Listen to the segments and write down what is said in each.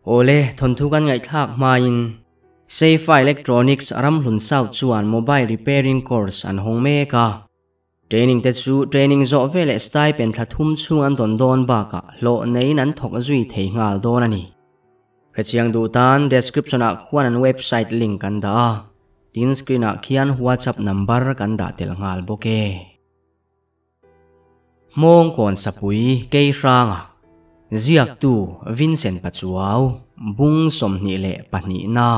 ole thon thu kan ngai thak main Safe Electronics aram hun south chuan mobile repairing course an hong me ka training te chu training zo vele stipend thathum chung an don ba ka lo nei nan thok zui thei ngal don ani rechiang du tan description a khwan an website link kan da tin screen a khian WhatsApp number kan da tel ngal boke mong kon sapui kei ranga ziak tu Vincent Pachuaw bung somni le pani na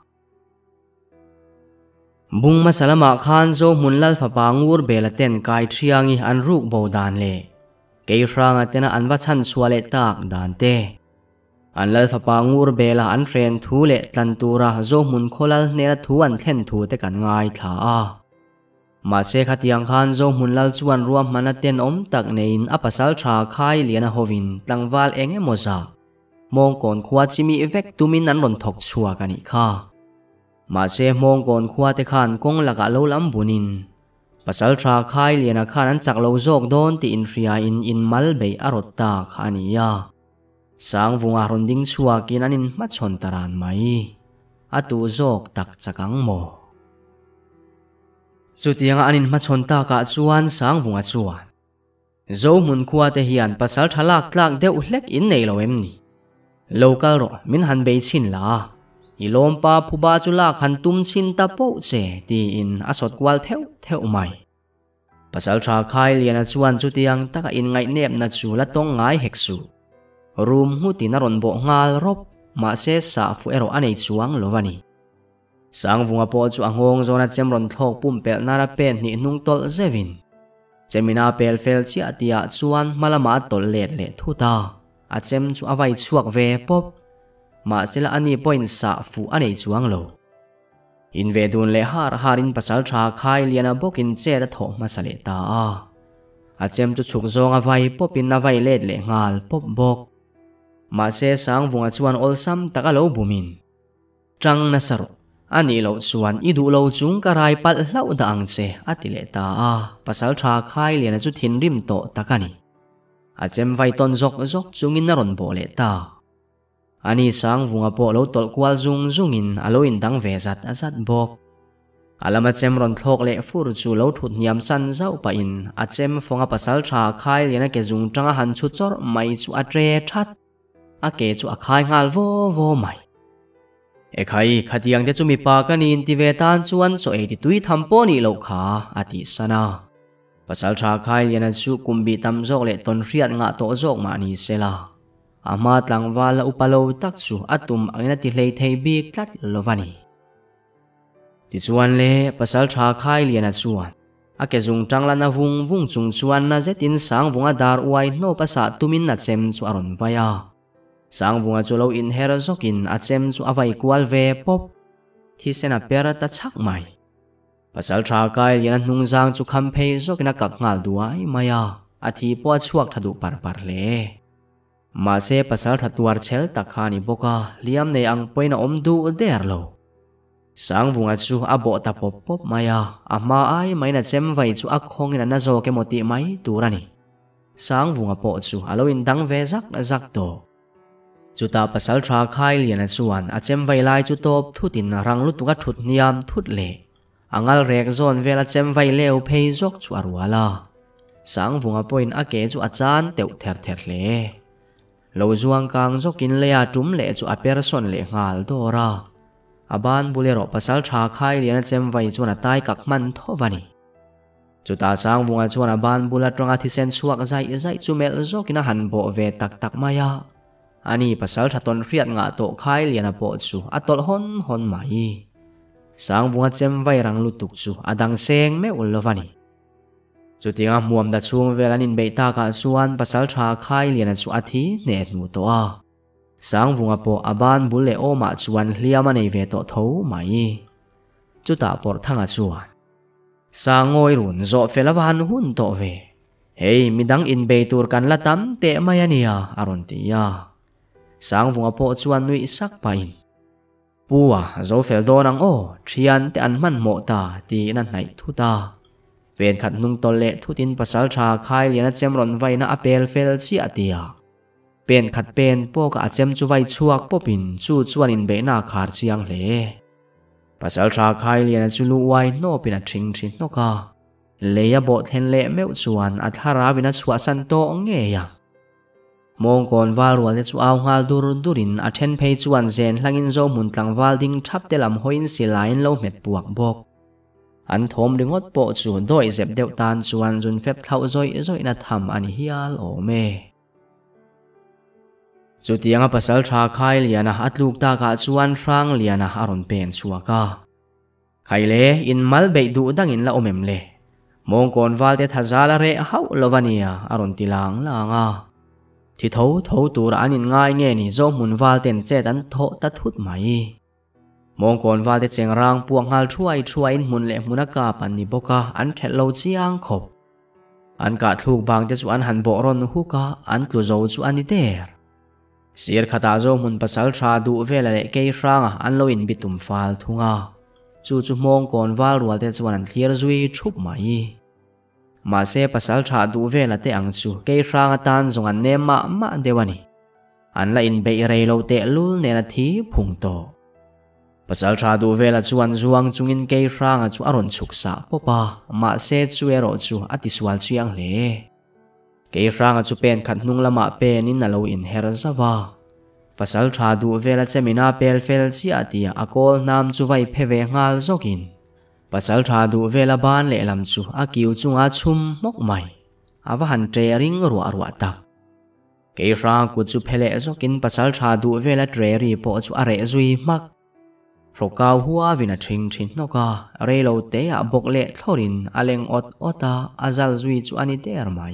bung masalama khan zo munlal fa pangur belaten kai thiangi an ruk bodan le kei ranga tena anwa chan chuale tak dan te anlal fa pangur bela an friend thu le tlantura zo mun kholal nera thu an thlen thu te kan ngai tha a ma se khatiang khan zo munlal chuan ruam manaten om tak nein apasal tha khai liana hovin tlangwal enge moza mong kon khwa chimi vek tumin an ron thok chua kani kha ma se mong kon khwa te khan kong laka lo lam bunin pasal tha khai liana khan an chak lo jok don ti in ria in mal be arot ta khania sang vunga ronding chua kin anin ma chon taran mai atu jok tak chakang mo chutianga anin ma chon ta ka chuan sang vunga chuan zo mun khwa te hian pasal thalak tlak deuh hlek in nei lo em ni local ro min han be chin la ilompa phuba chula khan tum chin ta po che ti in asot kwal theu mai pasal tha khai liana chuan chutiang taka in ngai nep na chula tong ngai heksu room hu tin aron bo ngal rop ma se sa fu ero anei chuang lovani sang vunga po chu angong zona chemron thlok pum pel nara pen ni nung tol zevin chemina pel fel chi atia chuan malama tol let le thuta a chem chu awai chuak ve pop ma sela ani point sa fu anei chuang lo in ve dun le harin pasal tha khai liana bokin che da tho ma sale ta a chem chu chuk zong awai popin na vai let le ngal pop bok ma se sang vunga chuan ol sam taka lo bumin tang na saro ani lo chuan idu lo chung karai pal hlau da ang che atile ta pasal tha khai liana chu thin rim to takani a chem vai ton zok chungin na ron bo le ta ani sang vunga po lo tol kwal zungin aloin dang ve zat azat bok alama chem ron thlok le fur chu lo thut niam san zau pa in a chem fonga pasal tha khai liana ke zung tanga han chu chor mai chu a tre that a ke chu a khai ngal vo mai e khai khatiang te chu mi pa kanin ti ve tan chuan so e ti tui thampo ni lo kha ati sana pasal tha khai liana chu kumbi tam zok le ton riat nga to zok ma ni sela ama tlangwala upalo tak chu atum angina ti hlei thei bi tlat lovani ti chuan le pasal tha khai liana chuan ake zung tangla na vung chung chuan na zetin sang vunga dar uai no pasa tumin na chem chu aron vaya sang vunga chu lo in her zokin a chem chu awai kwal ve pop thi sena pera ta chak mai pasal tha khai liana hnung jang chu kham phei zokina kak ngal duai maya athi po chuak thadu par le ma se pasal thatuar chel takhani boka liam nei ang poina om du der lo sang vunga chu abo ta pop maya ama ai maina chem vai chu a khongin na zo ke moti mai turani sang vunga po chu aloin dang ve zak to chuta pasal tha khai liana chuan a chem vai lai chu top thutin rang lu tuka thut niam thut le angal rek zon vela chem vai leu phei zok chu arwala sang vunga point a ke chu achan teu ther le lo zuang kang zokin leya tum le chu a person le ngal dora aban bulero pasal tha khai liana chem vai chuan tai kak man thovani chuta sang vunga chuan aban bula tronga thi sen chuak zai chumel zokina han bo ve tak maya ani pasal thaton riat nga to khai liana po chu atol hon mai sang vunga chem vai rang lutuk chu adang seng me ulovani chutinga muam da chung velanin beita ka suan pasal tha khai liana chu athi ne nu to sang vunga po aban bulle oma chuan hliama nei ve to tho mai chuta por thanga chuan sangoi run zo felawan hun to ve hei midang in beitur kan la tam te mayania aron tia sang vunga po chuan nui sak pain puwa zo fel donang o thian te an man mo ta ti na nai thuta ven khat nung tol le thutin pasal tha khai liana chemron vaina apel fel chi atia เป็นขัดเป็นพวกอาเจมจูไว้ชวกปปินจูจวนอินเบนาขาดเชียงเล่ภาษาชาไข่เลียนจูลูไว้โนเป็นทริงทรินโนกาเลียบทเห็นเละเมวจวนอัธาราวินัสวสันโตเงียมองก่อนวาลวัลจูเอาฮาลดูรุนดูรินอัเทนเพจวนเซนหลังอินโซมุนตังวาลดิงทับเตลัมหอยน์สิลายน์โลเม็ดปวกบกอันทมดึงอดโปจูโดยเจ็บเดวตานจวนจุนเฟบเท้าจอยนัดทำอันฮิอาลโอเมจุดยังภาษาชาไข่เลียนะอัดลูกตากาจวนฟรังเลียนะอารอนเป็นชัวกาไข่เล่อินมัลเบดูดังอินละอมเมเลมองก่อนวาลเตทัซาลาเรฮาวลวานียอารอนติลังลางาที่เท้าตัวอันอินง่ายเงี้ยนี่โจมุนวาลเตนเจดันโถตัดทุดไหมมองก่อนวาลเตเจงรังปวงฮัลช่วยอินมุนเละมุนกาปันนิบกาอันเทลโลจีอังขบอันกาดลูกบางเตจวนหันโบรอนฮุกาอันกลูโจจวนนิเดอร์เสียร์ขตาโจมุนปัสสัลชาดูเวลเละเกยรังอันโลอินบิตุมฟาลทุงาจู่มองก่อนวาลรัวเตจวนอันเคลียร์จุยชุบไหมมาเซปัสสัลชาดูเวลเตอังจูเกยรังตันจงอันเนมาเดวานีอันละอินเบยเรโลเตลุลเนนาทีพุงโตปัสสัลชาดูเวลจวนจวงจุงอินเกยรังจูอารอนฉุกษาปปามาเซจูเอโรจูอติสวาลเชียงเล่เกยรังจูเป็นขัดนุงละมาเป็นนินนาโลอินเฮรซาวาปัสสัลชาดูเวลเจมินาเปลเฟลซีอาติยาอากอลนามจูไวเพเวงาลโจกินปัสสัลชาดูเวลบานเล่ลำจูอากิวจุงอาชุมมกไม่อาวหันเตริงรัวตักเกยรังกุจูเพลโจกินปัสสัลชาดูเวลเตรีปอจูอาเรจุยมักโรกาวหัววินาทริงทรินนกาเรโลเตะบกเละทอรินอเลงอตาอาซัลจุยจูอานิเตอร์ไม่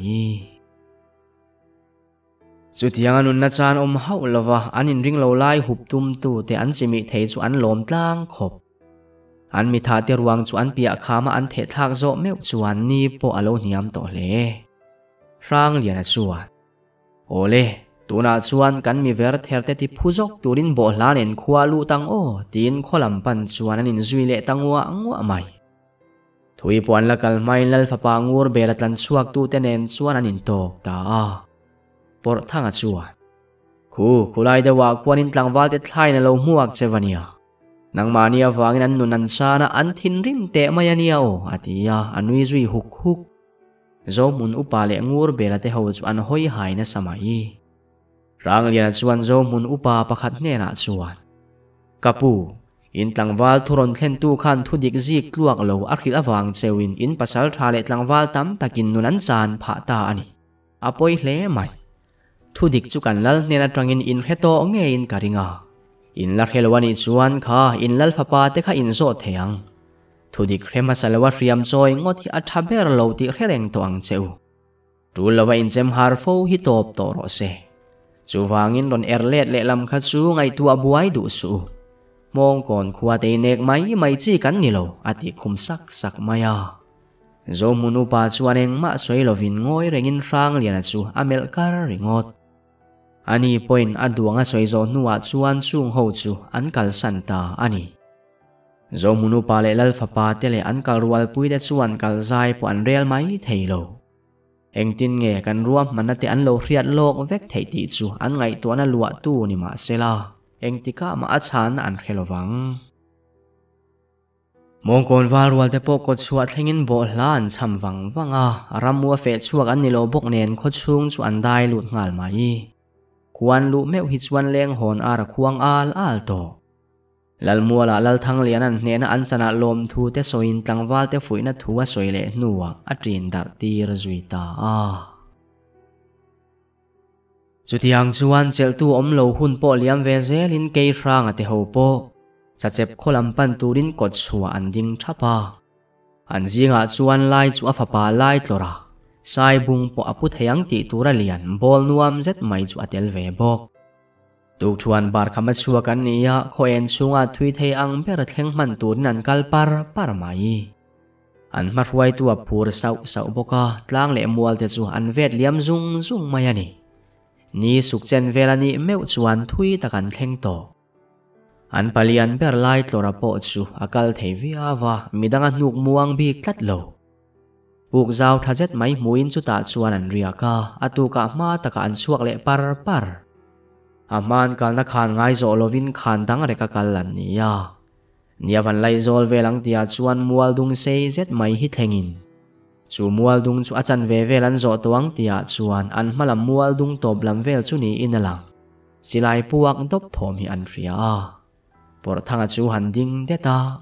จุดยังอนุนจานฮาวลวะอันอินริงโลไลหุบตุมตูแต่อันจิมิเทจูอันลมตลางขบอันมีท่าเตรวงจูอันเปียขามาอันเททักโจเมวจวนนี้ปออโลเนียมต่อเล่ร่างเลียนจวนโอเล่ตัวน่าจวนกันมีเวรเทอร์เตติผู้จกตัวดินบ่ลานเอ็นขวาลูตังโอตีนขลัมปันจวนอันอินจุยเละตังวัวไม่ถุยปวนละกัลไม่ลัลฟะปางวัวเบลตันชวกตัวเตนเอ็นจวนอันอินโตตาปอร์ทั้งจวนคูไลเดว่าควรอินตังวาลเตทไลน์ในโลมัวกเจวานียนังมาเนียวางนันนุนันชานะอันทินริมเตะมายานียโออาติยาอันวิจุยฮุกโจมุนอุปาเลงัวเบลเตหาวจวนหอยหายในสมัยร่างเลียนจวนโจมุนอุปาประคัดเนนาจวนกับปูอินตังวาลทุรนเทนตูขันทุดิกจิกลวกโลอักขิลวางเจวินอินปัสสัลทาเลตังวาลตัมตะกินนุนันจานผาตาอันนี้อปอยเล่ไม่ทุดิกจุกันลัลเนนาตรังอินเฮโตเงอินการิงาอินลักเฮลวานิจวนข้าอินลัลฟะปาเตข้าอินโซเทียงทุดิกเรมาสลวะเรียมจอยงดที่อัฐเบรโลติเรงตัวอังเจวรูลวะอินเจมฮาร์โฟฮิตอบโตโรเซจูวางินโดนเลดเลลำคัดสูไงตัวบวยดูสูมองก่อนขวาเตเนกไม่จีกันนิโลอติคุมสักมายาโจมุนุปาจวนเองมาสวยโลวินงอยเรงอินฟรังเลียนจูอเมลการริงอดอันนี้พอยน์อดวงสวยโจนัวจวนซุงหูจูอันกัลสันตาอันนี้โจมุนุปาเลลัลฟะปาเตเลอันกัลรัวปุยเดจวนกัลใจปอันเรียลไม่เทโลเองตินเงกันรวมมันนัดอันโลเรียดโลกเวกเทติจูอันไงตัวนั้นลัวตู้นี่มาเซลาเองติก้ามาอัชานอันเคลวังมองก่อนวารัวเตปกดชวดเฮงินโบลานชำวังรำมัวเฟชวกอันนิโลบกเนนคดชุงจวนได้หลุดงาลไหมควรลุเมวหิจวนเลงหอนอาระควงอาลโตลัลมัวลัลทั้งเลียนันเนนอันสนะลมทูเตสอินตังวาลเตฟุยนัทัวสวยเละนัวอัตรินดัรตีรจุยตาจุดยังจวนเจลตูอมโลหุนโปเลียมเวเซลินเกยฟรางอเตโฮโปสัจเจ็บโคลัมปันตูรินกดชัวอันดิงทับอันจิงอาจวนไลจูอัฟปาไลตลระสายบุงปอพุทธยังติตูระเลียนบอลนวมเจ็ดไม่จูอัเตลเวบอกตูชวนบาร์คำชัวกันนี้โคเอนชุงอาทุยเทอังเบรเทงมันตูนันกัลปาร์ไม่อันมารวยตัวพูรสาวบกตลางเล่มัวเตจูอันเวดเลียมซุงมายันีนี่สุกเจนเวลานี้เมื่อชวนทุยตะกันเทงโตอันปลียนเบรไลต์ลระปอจูอากาลเทวิอาวามีดังนุกม่วงบีกลัดโลปุกเจ้าทัดเจ็ดไม่มุยนจุตาชวนอันเรียกาอตุกะมาตะกันชวกเละปาร์ aman kal na khan ngai zo lovin khan dang reka kalan niya nia van lai zol velang tia chuan mual dung sei zet mai hi thlengin chu mual dung chu achan ve velan zo tawang tia chuan an hmalam mual dung top lam vel chu ni in alang silai puak dop thom hi an ria por thanga chu han ding deta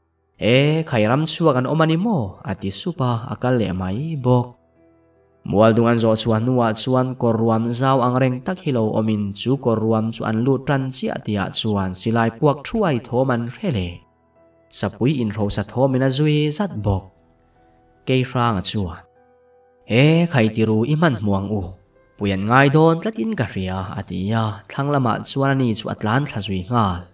khairam chuak an omani mo ati supa akal le mai bok mual dung an zo chuan nuwa chuan korruam zau ang reng tak hilo omin chu korruam chu an lut tran chi atia chuan silai puak thuai thoman rele sapui in ro sa thomina zui zat bok ke frang chuan khai tiru iman muang u puyan ngai don tlatin ka ria atia thanglama chuan ani chu atlan thlazui ngal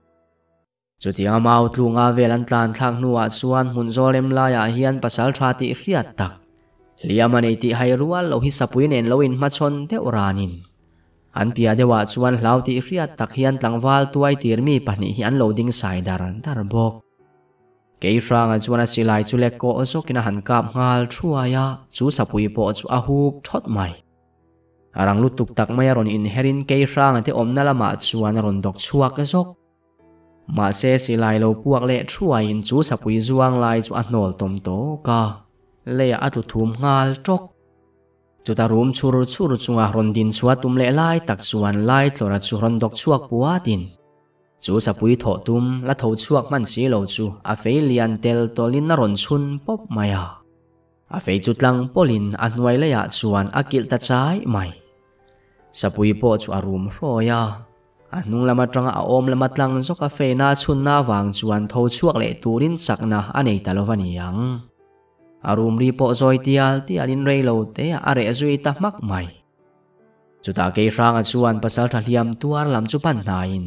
chutia mau tlunga velan tlan thang nuwa chuan hunzolem la ya hian pasal thati riat tak liamani ti hairual lo hi sapui nen loin machon de oranin an pia dewa chuan hlauti riat tak hian tlangwal tuai tirmi pahnih hi an loading sai daran darbok ke franga chuan silai chu lekko ozokina han kap ngal thuaya chu sapui po chu ahuk thot mai arang lutuk tak mai ron in herin ke franga te omna lama chuan ron dok chuak azok ma se silai lo puak le thuai in chu sapui zuang lai chu anol tom to ka le atu thum ngal tok chuta room chur chunga ron din chuatum le lai tak chuan lai tlora chu ron dok chuak puatin chu sapui tho tum la tho chuak man si lo chu a feilian tel tolin na ron chun pop maya a fei chutlang polin anwai le ya chuan akil ta chai mai sapui po chu arum roya anung lama tanga a om lama tlang zok a fe na chun na wang chuan tho chuak le turin sakna anei talovaniang arum ri po zoi tialin reilo te are zui ta mak mai chuta ke ranga chuan pasal thaliam tuar lam chu pan nain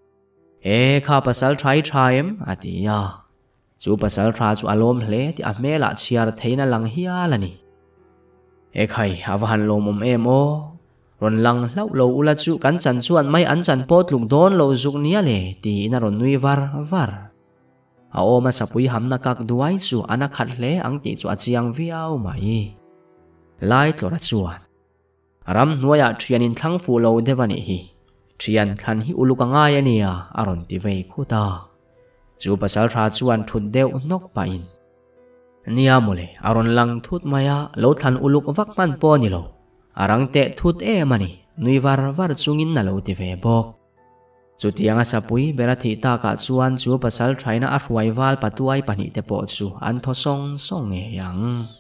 kha pasal thaim atia chu pasal tha chu alom hle ti a mela chiar theina lang hialani khai awan lom emo ron lang hlau lo ula chu kan chan chuan mai an chan pot lung don lo zuk nia le ti na ron nui var a oma sapui hamna kak duai chu ana khat hle ang ti chu achiang viau mai lai tlora chuan ram nuaya thianin thlang fu lo devani hi thian than hi uluka ngai ania aron ti vei khuta chu pasal tha chuan thut deu nok pa in nia mole aron lang thut maya lo than uluk vak man po ni lo arang te thut mani nui var chungin na lo ti ve bok chu tianga sapui berathi ta ka chuan chu pasal thaina a hruai wal patuai pani te po chu an tho song e yang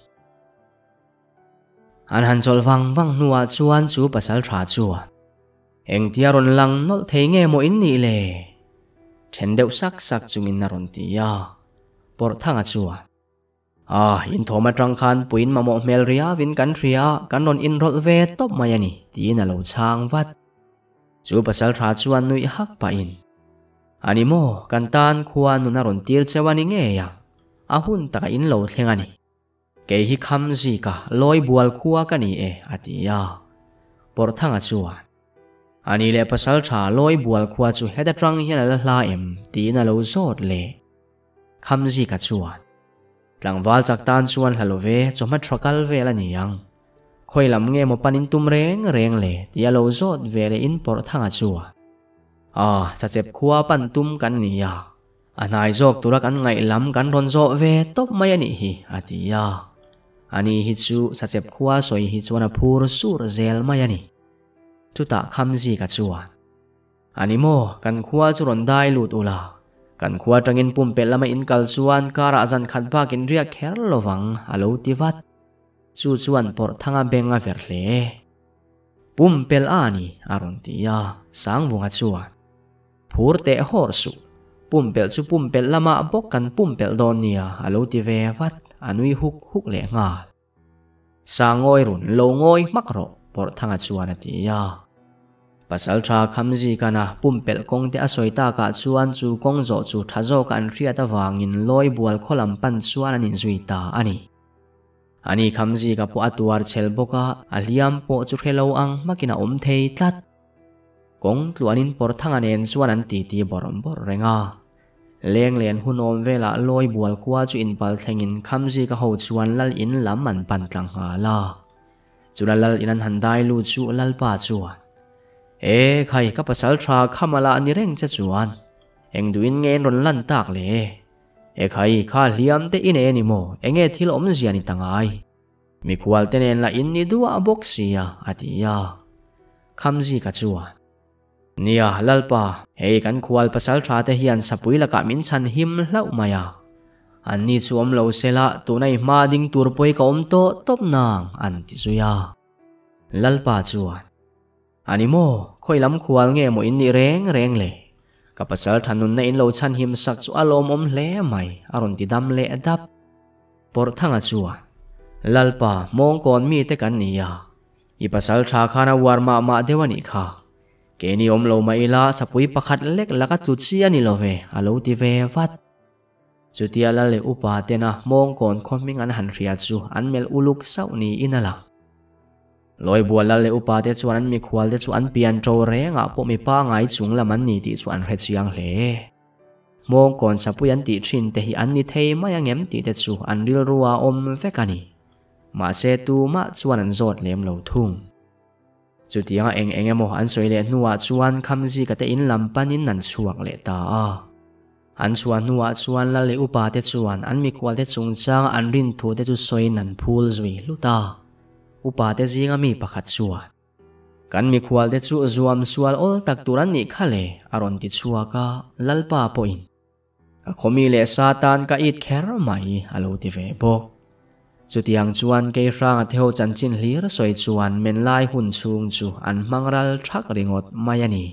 an han chol wang nuwa chuan chu pasal tha chuan eng tiaron lang nol theinge mo in ni le thendeu sak chungin na ron tia por thanga chuan in thoma tang khan puin mamo mel ria vin kan ria kan ron in rol ve top mayani ti na lo chang wat chu pasal tha chuan nui hak pa in animo kan tan khuan nu na ron tir chewani nge ya ahun taka in lo thlengani ke hi khamji ka loi bual khuwa ka ni atia por thanga chuan ani le pasal tha loi bual khuwa chu heda tang hian la hla em ti na lo zot le khamji ka chuan tlangwal chak tan chuan halove choma thrakal vela ni yang khoilam nge mo panin tum reng le tia lo zot vele in por thanga chuan sa chep khuwa pan tum kan ni ya anai jok turak an ngai lam kan ron zo ve top mai ani hi atia ani hi chu sa chep khuwa soi hi chuan a phur sur zel mai ani tuta khamji ka chuan ani mo kan khuwa chu ron dai lut ula kan khuwa tangin pumpel lama in kal chuan kara jan khat bakin ria kher lowang alo tivat chu chuan por thanga benga ver hle pumpel ani aron tia sang wunga chuan phur te hor su pumpel chu pumpel lama bok kan pumpel don nia alo ti ve vat anui huk le nga sangoi run lo ngoi makro por thanga chuan atia pasal tha khamji kana pumpel kong te asoita ka chuan chu kong zo chu thazo kan ria ta wangin loi bual kholam pan chuan anin zuita ani khamji ka po atuar chel boka aliam po chu hello ang makina thei tlat kong tluanin por thanga nen chuan an ti borom bor renga leng len hunom vela loi bual khuwa chu in pal thlengin khamji ka ho chuan lal in lam man pan tlang hala chulal in an handai lu chu lal pa chuan ใครก็ภาษาทราข้ามาละนี่เร่งจะจวนเอ็งดูอินเงินรนลั่นตากเลยใครข้าเลี้ยมเตอินนี่โมเอ็งที่ลมเสียนี่ตั้งไงมีควอลเตเนนละอินนี่ดูอาบอกเสียอาทิยาคำจีกัจจวนเนี่ยลัลปะกันควอลภาษาทราเตฮิอันสับปุยละกะมินชันหิมเล่ามายาอันนี้ชวมเราเสละตัวในมาดิ้งตัวปอยกับโตตบนางอันที่สุยาลัลปะจวนอันนี้โมคอยล้ำควอลเงโมอินนี่แรงเลยกับภาษาทันนุนในอินเราชันหิมสักสุอารมณ์เล่ไหมอารมณ์ที่ดำเละดับปอร์ทั้งจวนลัลปะมองก่อนมีแต่กันนี่ยาอีภาษาทราขานาวาร์มาเดวานิค่ะเกนี่เราไม่ละสับปุยประคัดเล็กละกัดลุดเสียนี่เราอาลูที่วัดจุดที่ละเลอุปาเตนะมองก่อนคนมิงอันหันเรียจูอันเมลอุลุกเศร้านี้อินาละลอยบัวละเลอุปาเตจวนมีควอลเตจวนเปลี่ยนโจเรงพวกมีป้าไงจุงละมันนี่ติจวนเรจียังเลมองก่อนสับปุยันติชินแต่ฮีอันนี่เทมายังเอ็มติเตจูอันริลรัวเวกานีมาเซตูมาจวนอันโจดเลมเหลาทุ่งจุดที่ยังเองโมอันสวยเลนัวจวนคำจีกะเตอินลำปันินนันชวกเลตาอันชวนนัวชวนละเลอุปาเตชวนอันมีควอลเตจงจางอันรินทูเตจุสวยนันพูลจวีลุตาอุปาเตจิงมีประคัดชวนกันมีควอลเตจุจวมสวลอลตักตุรันนิคาเลอารอนติชัวกาลัลปาปอินก็ขมีเลซาตานก็อิดแคร์ไม่อาลูติเวบอกจุดยังจวนเกยร่างเทวจันจินลีรสวยจวนเมนลายหุ่นชุงจูอันมังรัลทักริงอดมายานี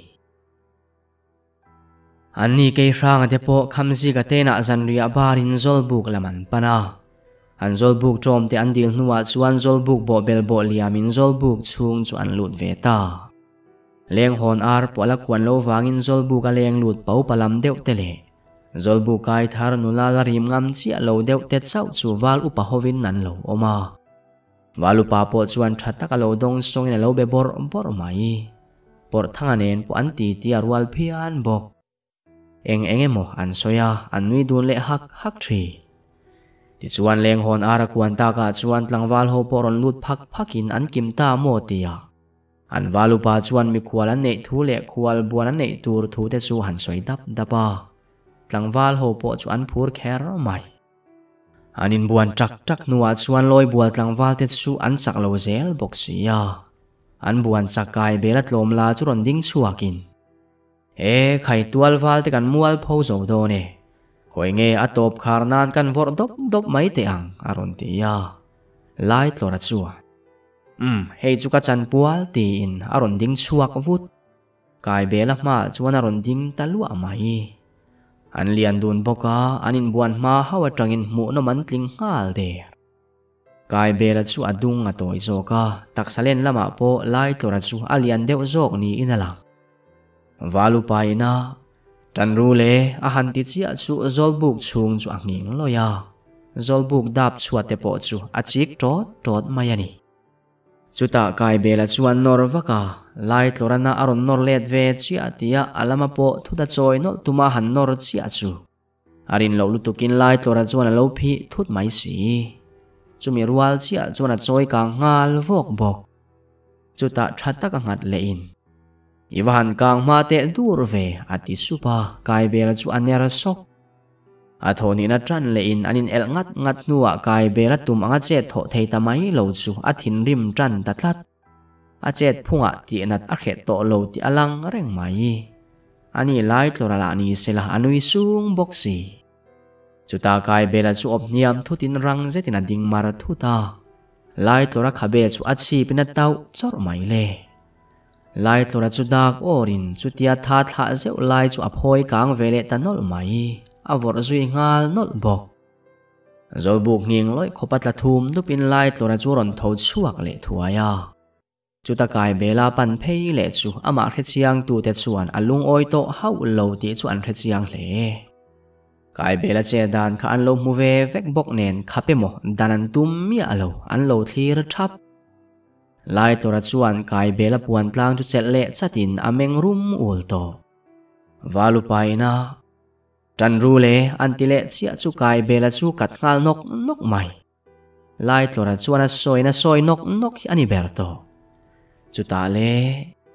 อันนี้เกยร่างเทปคำสิกเตนะจันเรียบารินโจลบุกละมันปนาอันโจลบุกโจมเตอันดิลนัวจวนโจลบุกบ่เบลบ่เลียมินโจลบุกชุงจวนลุดเวตาเลี้ยงฮอนอาร์ปวละควนโลวางินโจลบุกเลี้ยงลุดเป่าปลำเดวเตเลโจลบุกไอทารนุลาลาริมงามเจียโลเดวเตเจ้าจูวาลอุปะฮวินนันโลอมาวาลุปาปจวนชัดตะกะโลดงทรงในโลเบบอร์ไม่ปอร์ทั้งอันเนนปอันตีที่อารวัลพิอันบอกเอ็งโมอันโซยาอันนุยดูเละฮักทรีที่จวนเลี้ยงฮอนอารักวันตากาจวนหลังวาลโฮปอรอนลุดพักกินอันกิมตาโมตียอันวาลุปาจวนมีควอลันเนทูเละควอลบัวนันเนตูร์ทูเตจูหันสวยดับหลังวาลโฮปอจวนพูดแคร์ไม่อันนินบัวจักนัวจวนลอยบัวหลังวาลเตจูอันสักโลเซลบอกเสียอันบัวสักกายเบลัดลมลาจุรนดิ้งชัวกินใครตัวลวาลเตกันมัวลพาวโจโดเน่คอยเงยอัตบคาร์นานกันวอร์ดบไม่เตียงอารอนตียาไล่ตลอดชัวจุกจันปัวลตีอินอารอนดิ้งชัวกวุดกายเบลัมาจวนอารอนดิ้งตะลัวไม่อันเลียนดูนบอกาอันนินบัวมาฮาวจังอินหมูนมันติงฮาลเดกายเบลัชัวดุงอโตอิโจกาตักสเลนละมาโปไล่ตลอดชัวอเลียนเดวโจกนี้อินลังวาลุปายนะจันรูเลอาหันติจิอาจูโจลบุกชุงจูอังยิงลอยาโจลบุกดับชวดเตปอจูอาจิกโจดมายานีจุตากายเบลจวนนอร์วกาไล่ตลอดนาอารอนนอร์เลดเวจิอาติยาอัลมาโปทุดาจอยนอตุมาหันนอร์จิอาจูอารินโลลุตุกินไล่ตลอดจวนโลพีทุดไม่สีจูมีรัวลจิอาจวนจอยกางงาลวกบอกจุตาชัดตะกังหัดเลอินอีวานกางมาเตดูร์เวอาติสุปากายเบลจูอันเนรสกอาโทนินัจันเลอินอันินเอลงัดนัวกายเบลตุมอังเจตโถเทตามัยโลจูอาทินริมจันตัดลัดอาเจตพุงตีนัดอาเขตโตโลติอลังเร่งไหมอันนี้ไล่ตัวละนี้เสละอนุยสูงบอกสีจุตากายเบลจูอบเนียมทุตินรังเจตินัดดิงมาร์ทุตาไล่ตัวละขเบจูอาชีเป็นนัดเต้าจอร์ไหมเลไล่ตัวจุดดักโอรินจุดยาทัดหาเจ้าไล่จุอภอยกางเวเลตันนอลไหมอวอร์จุยงาลนอลบอกโจลบุกยิงลอยขบัดละทุมดูเป็นไล่ตัวจุรอนทอชัวกเลทัวยาจุดตะกายเบลาปันเพยเลจูอามาเรจิยังตูเตจวนอลุงโอยโตเฮาโลติจวนเรจิยังเลกายเบลาเจดานข้าอันโลมูเวเวกบอกเนนข้าเปโมดานันตุมมีอโลอันโลทีรทับไล่ตัวจวนกายเบลปวนตลางจุดเจเลสัตินอเมงรุมอุลโตวาลุไปนะจันรูเลอันติเลเสียจุกายเบลจูกัดงาลนกไม่ไล่ตัวจวนซอยนกอันนิเบร์โตจุตาเล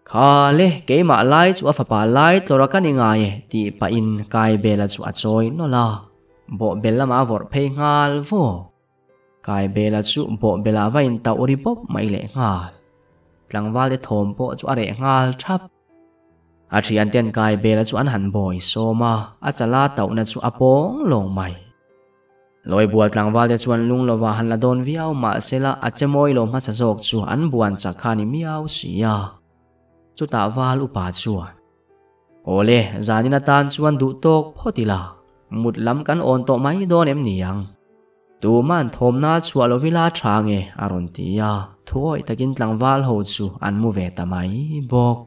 ข้าเล่เกมาไล่จัวฝาป่าไล่ตัวรักันยังไงตีปะอินกายเบลจัวจอยนอลาบ่เบลมาวอร์เพย์งาลโฟกายเบลจัวบ่เบลาวัยนตาอุริปบไม่เละงาลหลังวาลเดทอมโปจัวเรงาลทับอาทิอันเตียนกายเบลจัวอันหันบ่อยโซมาอาจลาเต่านัจัวอปงลงใหม่ลอยบัวหลังวาลเดจวนลุงลวาหันละโดนวิเอามาเซละอาจจะมอยลมมาจะจกจัวอันบวนจากคานิมิเอาเสียจุดตาวาลุปาจวนโอเล่จานินาตานจวนดุโตกพอดีละมุดล้ำกันโอนโตไม่โดนเนียงตูมันทมนาชัวลวิลาทางเออารอนตียาถ้วยตะกินหลังวาลโหจูอันมูเวตาไม่บอก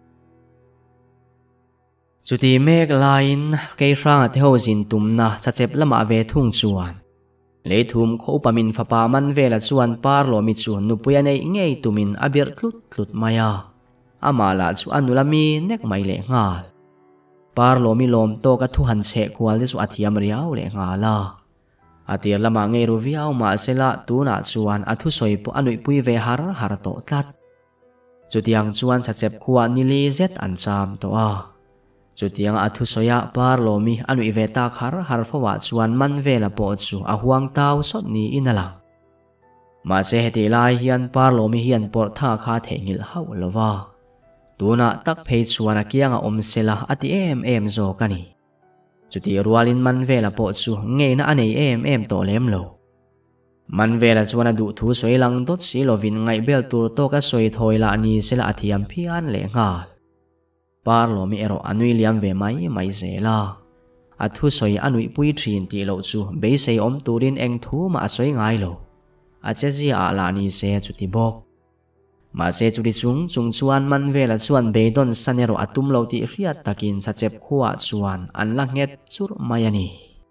จุดที่เมกไลน์เกยร่างเทวจินตุมนะจะเจ็บละมาเวทุ่งจวนเลยทุ่มเขาปามินฟ้าปามันเวลจวนปาร์โลมิจวนนุปยันเอเงยตุมินอเบียร์ทลุดมายาอามาลาจวนนุลามีเนกไม่เละงาลปาร์โลมิลมโตกัทุหันเชกวาลที่สุอาทิยามเรียวเละงาลาอาทิร์ละมาเงยรูวิเอามาเซละตูนาจวนอาทุสอยปุอนุยปุยเวหาร์โตตัดจุดยังจวนจะเจ็บขวานิลีเซตอันจามตัวจุดยังอาทุสอยปาร์โลมิอนุยเวตาหาร์ฟวาจวนมันเวลาปอจูอาหวงตาวสดนี้อินลังมาเซเหติลายเฮียนปาร์โลมิเฮียนปอร์ท่าคาเทงิลฮาวลวาตัวน่ะตักเพจชวนเกียงอมเซลาอติเอ็มโซกันนี่จุดที่รัวลินมันเวลาปอดสูเงยน่ะอันนี้เอ็มโตเล็มโลมันเวลาชวนดูทูสวยลังดดสีโลวินไงเบลตัวโตก็สวยถอยละนี่เซลาอติยมพิอันเลงาปาร์โลมีเอโรอนุยเลียมเวไม่เซลาอัทุสวยอนุยปุยทรีนตีโลจูเบยเซอมตูรินเองทูมาสวยไงโลอาเจจีอาลานี่เซจุดที่บอกมาเซจุดิจุงชวนมันเวลาชวนเบดอนสันเนโรอัตุมโลติเรียตตะกินสัจเจ็บขวาชวนอันลักเงตจุรมายานี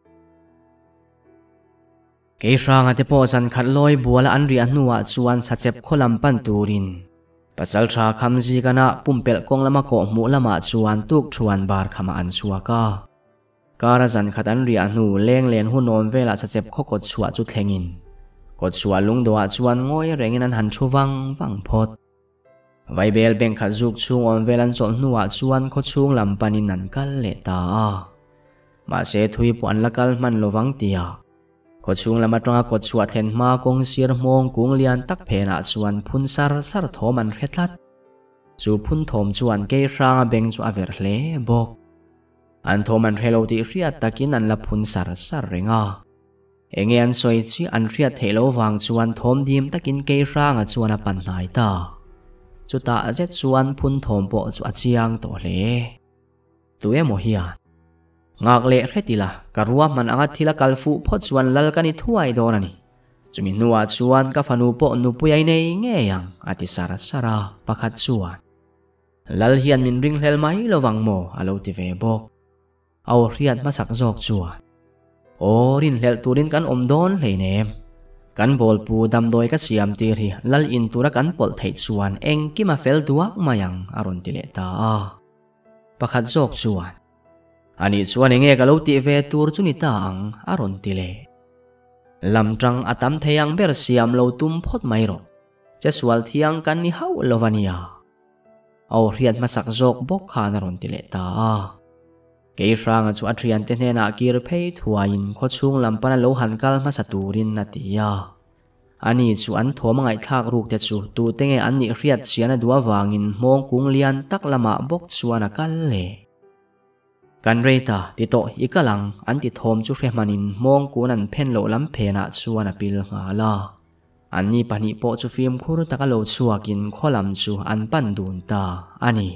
เกยร่างอัตโปจันขัดลอยบัวละอันเรียนนัวชวนสัจเจ็บขลัมปันตูรินปัจจัลชาคำจีกันนะปุ่มเปลกงละมาโกมูละมาชวนตุกชวนบาร์ขมาอันชัวการจันขัดอันเรียนนูเลี้ยงเลียนหุ่นนเวลาสัจเจ็บขกดชัวจุดเทงินกดชวนลุงดัวชวนงอยเร่งนั้นหันชูวังพดไวเบลเบงขัดจุกช่วงเวลันจนนัวชวนเขาช่วงลำปานินันกัลเลตามาเสถุยปวนละกัลมันโลวังเตียกดช่วงลำมาตรงกดชวนเทนมากงเสียร์มงกุงเลียนตักเพนาชวนพุนซาร์โถมันเร็ดลัดจูพุนถมชวนเกยร่างเบงจูอเวร์เลบอกอันโถมันเรโลติเรียตะกินันละพุนซาร์เริงเองยันสวยจีอันเรียดเทโลวังชวนทอมดีมตะกินเกยร่างชวนปันไหนตาจุดตาเจ็ดชวนพุนทอมโปจุดเชียงตัวเล่ตัวโมเฮียงักเละเรติละกรัวมันอังทีละกัลฟูพอชวนลัลกันนี่ถ้วยโดนนี่จะมีนัวชวนกับฟานูโปนุปุยในเงี้ยงอติสาระปักขัดชวนลัลเฮียนมินริงเฮลไมโลวังโมอโลติเวบอกเอาเรียดมาสักจอกชวนโอรินเฮลตูรินกันดอนเลยเนมกันบอลปูดำโดยก็เสียมตีรีลัลอินตูรักันปอลไทยชวนเองกิมาเฟลตัวมายังอารอนติเลตาปักขัดจอกชวนอันนี้ชวนเองก็ลูติเวตูร์จุนิตังอารอนติเลลำจังอัตมเทียงเบอร์เสียมโลตุมพดไม่รอจะสวลเทียงกันนิฮาวลวานียาเอาเรียนมาสักจอกบกขานอรอนติเลตาเกยร่างจูอัตรียนเตเนนักกีรเพย์ถวายินขดช่วงลำปนันโลหันกัลมาสตูรินนาติยาอันนี้จูอันโถมังไอทักรูกเตจูตูเตงอันนี้เรียดเสียนดัววางินมองกุงเลียนตักละมาบกชวนกัลเลกันเรตาติโตอีกลังอันติโถมจูเรมันินมองกูนันเพนโลลำเพนัชวนปิลงาลาอันนี้ปนิโปจูฟิมคูรุตะกโลชัวกินข้อลำจูอันปันดูนตาอันนี้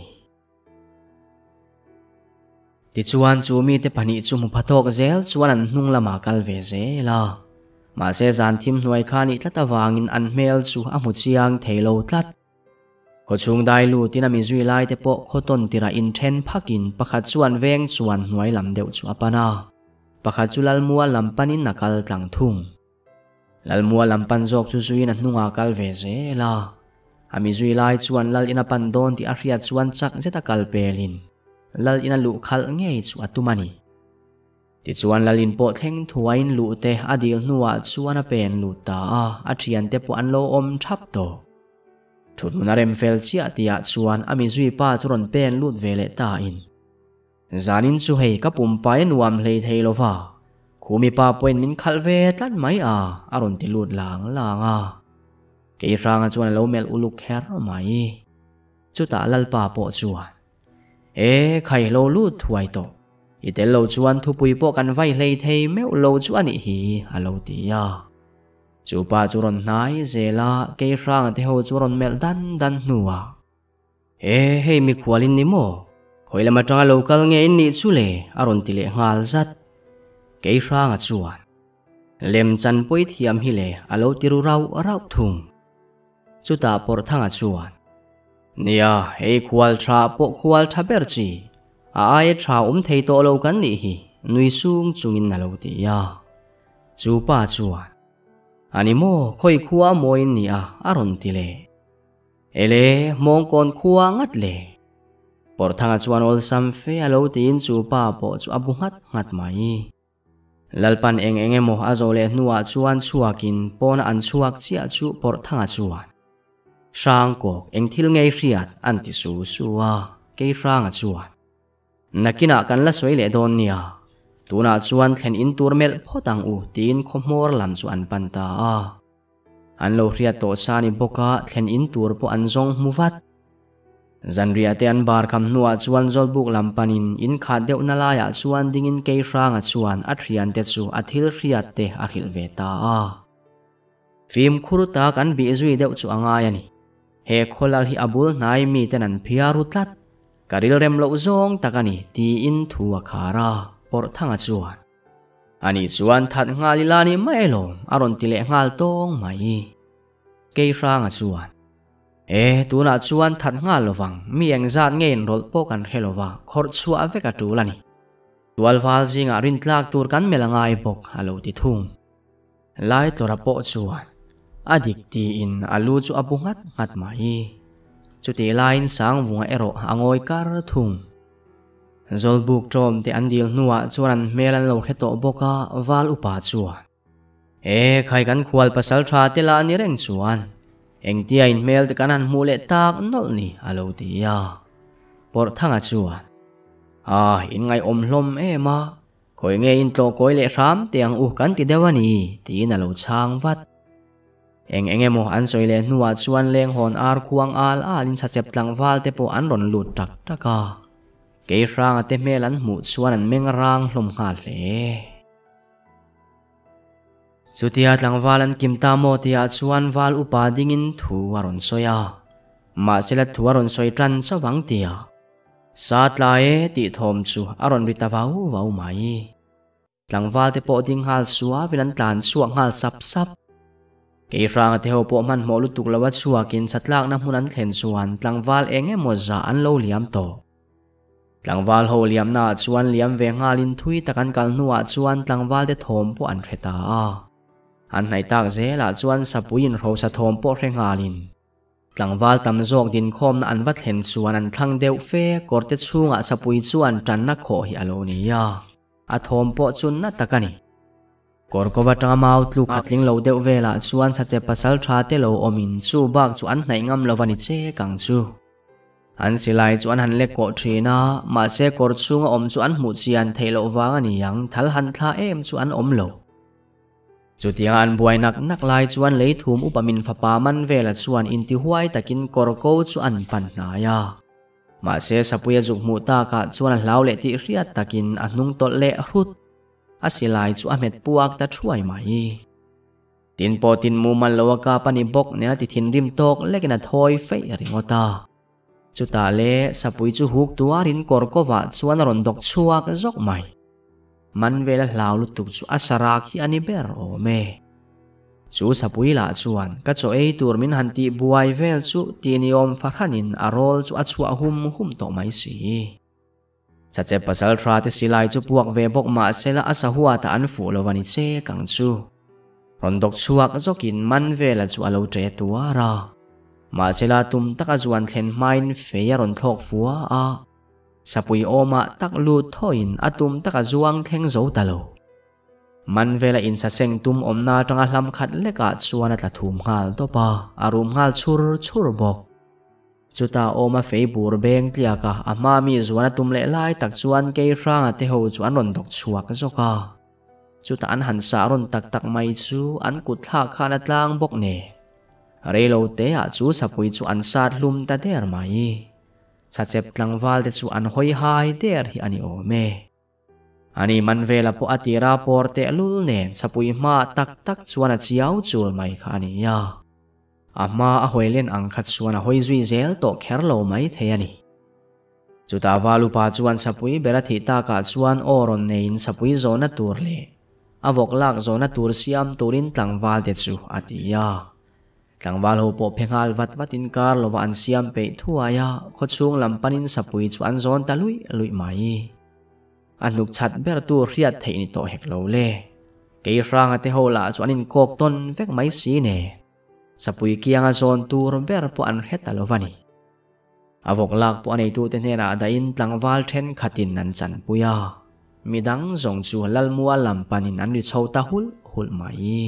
ติชวนจูมีเตปนิจูมุพัทกเซลชวนอันนุ่งละมากัลเวเซลามาเซจานทิมหน่วยคานิตตะวางินอันเมลจูอามุเชียงเทโลตัดขดชุงได้ลูตินามิจุยไลเตโปขดต้นติระอินเทนพักินประคัดชวนเวงชวนหน่วยลำเดียวจูอปนาประคัดจุลลมัวลำปันินนักลตังทุ่งลลมัวลำปันจอกจูจุยนันนุ่งอากัลเวเซลาอามิจุยไลชวนลลอินาปันโดนที่อาริยัดชวนจักเจตกัลเปลินลัลอินาลุขัลเงยชวตุมานีติชวนลัลินโปเทงถวายลุเตอดีลนัวชวนเป็นลุตาอาเทียนเตปอันโลอมทับโตถ thut munarem fel chia tia chuan ami zui pa churon pen lut vele ta in zanin chu hei kapum pai nuam hlei thei lova khumi pa point min khalve tlan mai aron ti lut langa ke ranga chuan lo mel uluk her mai chu ta lal pa po chuan khai lo lut thuai to itel lo chuan thu pui po kan vai hlei thei meu lo chuan hi alo tia chu pa churon nai zela ke ranga te ho churon mel dan nuwa hei mi khwalin ni mo khoilama tanga local nge ni chu le aron ti le ngal zat ke ranga chuan lem chan poi thiam hi le alo tiru rau thung chu ta por thanga chuan nia hei khwal tha po khwal tha ber chi ai tha thei to lo kan ni hi nui sung chungin na lo tia chu pa chuan ani mo khoi khuwa moin ni aron ti le ele mong kon khuwa ngat le por thanga chuan ol sam fe alo tin chu pa po chu abu ngat mai lalpan enge mo azole nuwa chuan chuakin pon an chuak chia chu por thanga chuan sang kok eng thil ngei riat an ti su suwa ke ranga chuan nakina kan la soi le don nia tuna chuan thlen in turmel photang u tin khomor lam chu an panta an lo riat to sani boka thlen in tur po an zong muwat zanria te an bar kham nuwa chuan zolbuk lampanin in kha deuh na laya chuan dingin ke ranga chuan a thian te chu a thil riat te a hil ve ta film khuruta kan bi zui deuh chu anga yani he kholal hi abul nai mi tenan phiaru tlat karil rem lo zong takani ti in thuwa khara por thanga chuan ani chuan that ngalilani mailom aron tile ngal tong mai ke ranga chuan tuna chuan that ngal lowang mi eng zat ngein rol po kan helova khor chua veka tulani tualwal jinga rin tlak tur kan melangai bok alo ti thung lai tora po chuan adik ti in alu chu abungat ngat mai chuti lain sang vunga ero angoi kar thung zolbuk trom te andil nuwa chuan melan lo kheto boka wal upa chuan khai kan khwal pasal tha te la ni reng chuan eng tia in mel te kanan mule tak nol ni alo tia por thanga chuan in ngai om hlom ema khoi nge in to koi le ram tiang u kan ti dewani ti na lo chang wat emo an soile nuwa chuan leng hon ar khuang al alin sa chep tlang wal te po an ron lut tak taka ke rang te melan mu chuan an meng rang hlom ngal hle chutia tlang walan kimta mo tia chuan wal upa dingin thu aron soya ma sela thu aron soi tran chawang tia satlae ti thom chu aron wau mai tlang wal te po ding hal suwa vilan tlan suwa hal sap ke rang te ho po man mo lutuk lawa chuakin satlak na hunan thlen chuan tlangwal enge mo za an lo liam to tlangwal ho liam na chuan liam ve ngalin thui takan kal nuwa chuan tlangwal te thom po an reta an nai tak zela chuan sapuin ro sa thom po rengalin tlangwal tam jok din khom na an va thlen chuan an thlang deuh fe korte chunga sapui chuan tan na kho hi alonia a thom po chun na takani korkova tanga mau tlu khatling lo deuh vela chuan sa che pasal tha te lo omin chu bak chu an hnai ngam lovani che kang chu an silai chuan han le ko thina ma se kor chunga om chu an mu chian theilo wang ani yang thal han thla em chu an om lo chu tiang an buai nak lai chuan leithum upamin fapa man vela chuan in ti huai takin korko chu an pan na ya ma se sapuya juk mu ta ka chuan hlau le ti riat takin anung tol le hrut asilai chu amet puak ta thuai mai tin po tin mu man lo ka pani bok ne ti thin rim tok lekena thoi fei ringota chu ta le sapui chu huk tuarin korkova chuan ron dok chuak zok mai man vela hlau lutuk chu asarak hi ani ber o me chu sapui la chuan ka cho ei tur min hanti buai vel chu tiniom farhanin arol chu achua hum to mai si chache pasal thra te silai chu puak ve bok ma sela asahua ta an fu lovani che kang chu rondok chuak zokin man vela chu alo tre tuara ma sela tum taka zuan thlen main feya ron thlok fuwa a sapui oma tak lu thoin atum taka zuang thleng zo talo man vela in sa seng tum omna tanga hlam khat leka chuan atla thum hal to pa arum hal chur bok chuta oma fei bur beng tlia ka ama mi zuana tum le lai tak chuan ke ranga te ho chuan ron dok chuak zoka chuta an han sa ron tak tak mai chu an kut thla khana tlang bok ne reilo te a chu sapui chu an sat hlum ta der mai cha chep tlangwal te chu an hoi hai der hi ani ome ani manvela po atira porte lul nen sapui ma tak tak chuan a chiao chul mai kha ani ya ama a hoilen ang khat chuan a hoi zui zel to kherlo mai the ani chuta walu pa chuan sapui bera thi ta ka chuan oron nein sapui zona tur le avok lak zona tur siam turin tlangwal te chu atia tlangwal ho po phengal wat watin kar lova an siam pe thuaya khochung lampanin sapui chuan zon ta lui mai anuk chat ber tu riat theini to hek lo le ke ranga te hola chuan in kok ton vek mai si ne sapui kianga zon tur ber po an hetalovani avok lak po anei tu te nena da in tlangwal then khatin nan chan puya midang zong chu lalmua lampanin an ri chhota hul mai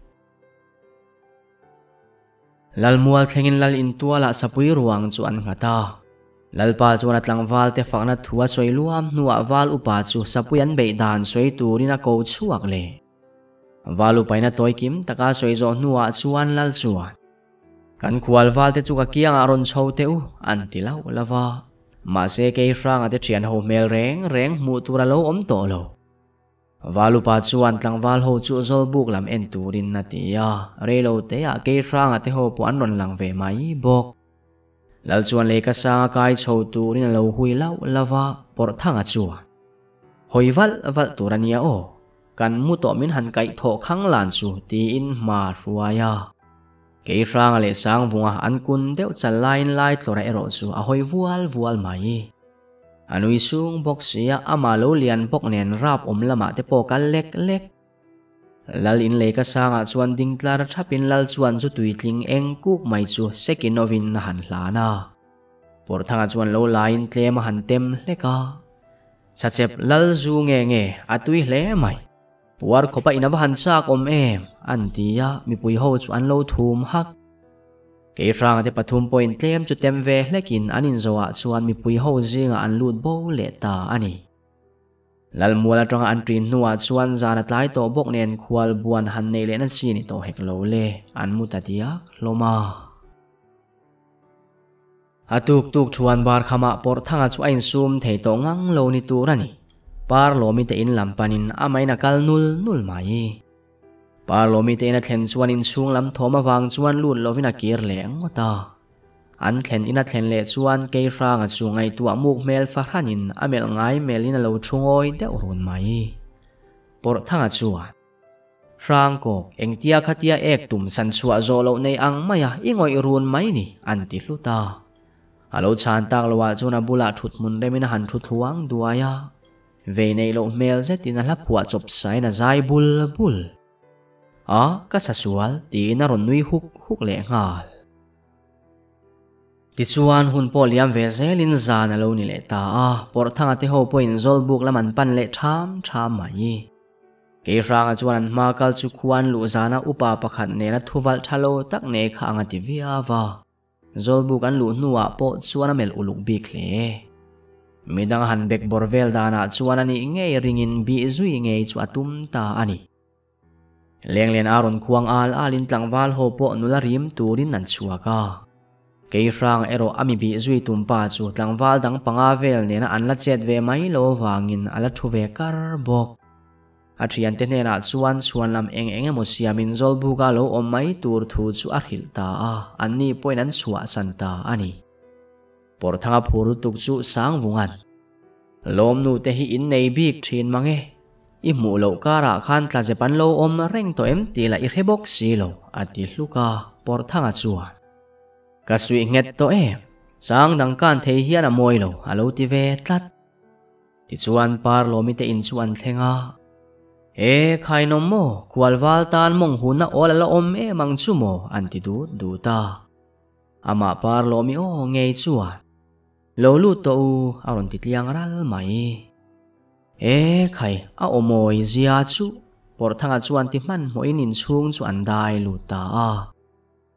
lalmual thlengin lal in tuala sapui ruang chu an ngata lalpa chuan atlangwal te fakna thua soiluam nuwa wal upa chu sapui an bei dan soi turina ko chuak le walu paina toikim taka soizo nuwa chuan lal chuan kan khual wal te chu ka kiang aron chho te u an tilau lava ma se ke franga te thian ho mel reng mu tura lo om to lo walu pa chuan tlangwal ho chu zol buk lam en turin na tia relo te a ke franga te ho po an ron lang ve mai bok lal chuan le ka sanga kai chho turin lo hui lau lava por thanga chuan hoiwal wal turania o kan mu to min han kai tho khang lan chu ti in ma ruaya ke franga le sang vunga an kun deuh chal line lai tlora ero chu a hoi vual mai anui sung bok sia ama lo lian bok nen rap lama te po kal lek lal in le ka sanga chuan ding tlar thapin lal chuan chu tuitling eng kuk mai chu sekin ovin na han hlana por thanga chuan lo line tlem han tem hleka chachep lal zu nge atui hle mai puar khopa inawa han sak em antia mi pui ho chuan lo thum hak ke rang te pathum point tlem chu tem ve hlekin anin zowa chuan mi pui ho zinga an lut bo le ta ani lalmuala tanga an trin nuwa chuan zana tlai to bok nen khwal buan han nei le nan sini to hek lo le an mutatia loma atuk tuk thuan bar khama por thanga chu ain sum thei to ngang lo ni turani par lomi te in lampanin amaina kal nul mai par lomi te na thlen chuan in chung lam thoma wang chuan lut lovina kir leng ta an thlen ina thlen le chuan ke ranga chu ngai tu amuk mel farhanin amel ngai melina lo thungoi de urun mai por thanga chuan rang ko engtia khatia ek tum san chua zo lo nei ang maya ingoi run mai ni an ti hluta alo chan tak lowa chuna bula thut mun remina han thu thuang duaya ve nei lo mel zetin ala phua chop sai na zai bul a ka sasual ti na ron nui huk le ngal ti chuan hun pol yam ve zelin zan alo ni le ta a por thanga te ho point zol buk laman pan le tham mai ke ranga chuan an ma kal chu khuan lu zana upa pakhat ne na thuwal thalo tak ne kha anga ti viawa zol buk an lu nuwa po chuan amel uluk bik le midang han bek borvel dana chuan ani ngei ringin bi zui ngei chu atum ta ani lenglen aron khuang alin tlangwal ho po nula rim turin nan chuaka ke rang ero ami bi zui tumpa chu tlangwal dang panga vel ne na anla chet ve mai lo wangin ala thu ve kar bok athian te ne na chuan lam eng mo siamin zol buga lo om mai tur thu chu a hil ta a anni point an chua santa ani por thanga phuru tuk chu sang vungan lom nu te hi in nei bik thin mange i mu lo kara khan tla jepan lo om reng to em ti la i rebok si lo ati hluka por thanga chuan ka sui nget to em sang dang kan thei hian a moi lo alo ti ve tlat ti chuan par lo mi te in chuan thlenga e khainom mo kwalwal tan mong huna ola la om e mang chu mo anti du ta ama par lo mi o ngei chuan lo lu to aron ti tliang ral mai e khai a omoi zia chu por thanga chuan ti man moin in chung chu an dai lu ta a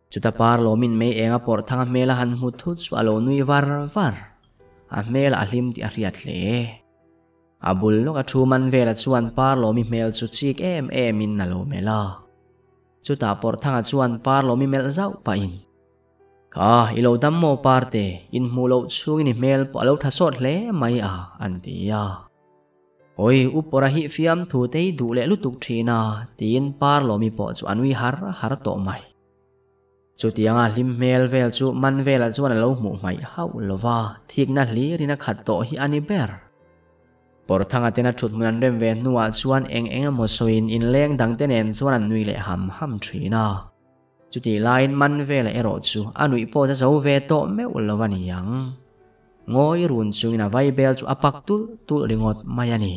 chuta par lo min me enga por thanga mela han muthu chu alo nui var a mela ahlim ti a riat hle abul lok a thu man vela chuan par lo mi mel chu chik em in na lo mela chuta por thanga chuan par lo mi mel zau pa in ka ilo dam mo parte in mulo chung ni mel po alo thasot hle mai a antia oi upora hi fiam thu te du le lutuk thina tin par lo mi po chu anui har to mai chu tianga lim mel vel chu man vela chuan alo mu mai hau lova thik na hli rina khat to hi ani ber por thanga tena thut munan rem ve nuwa chuan eng mo soin in leng dang tenen chuan an nui le ham thina chu ti line man vela ero chu anui po cha zo ve to me ulawani yang ngoi run chu ina vai bel chu apak tul ringot mayani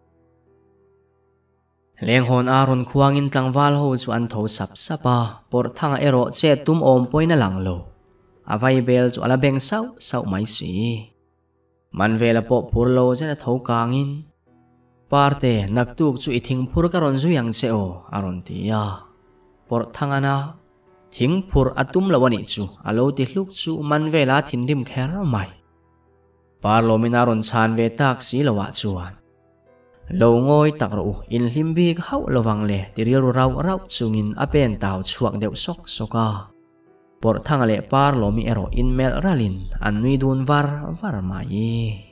leng hon aron khuangin tlangwal ho chu an tho sapa por thanga ero che tum om poina langlo avai bel chu ala beng sau mai si man vela po purlo jana tho kangin parte naktuk chu ithing phur karon zu yang che o aron tia por thanga na thing phur atum lawani chu alo ti hluk chu man vela thin rim kher mai parlo minaron chan ve tak si lawa chuan lo ngoi tak ro in hlimbi hau lawang le tiril rau chungin apen taw chuak deuh soka por thanga le parlo mi ero in mel ralin annui dun var mai